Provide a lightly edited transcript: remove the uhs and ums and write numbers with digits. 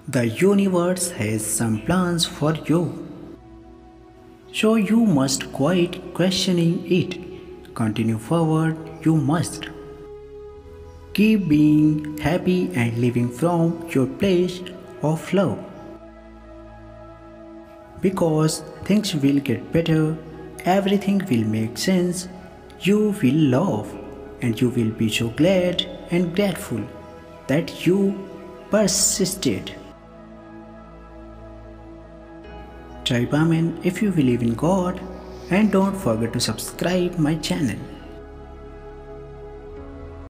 The universe has some plans for you. So you must quit questioning it. Continue forward, you must. Keep being happy and living from your place of love. Because things will get better, everything will make sense, you will love, and you will be so glad and grateful that you persisted. Type Amen if you believe in God, and don't forget to subscribe my channel.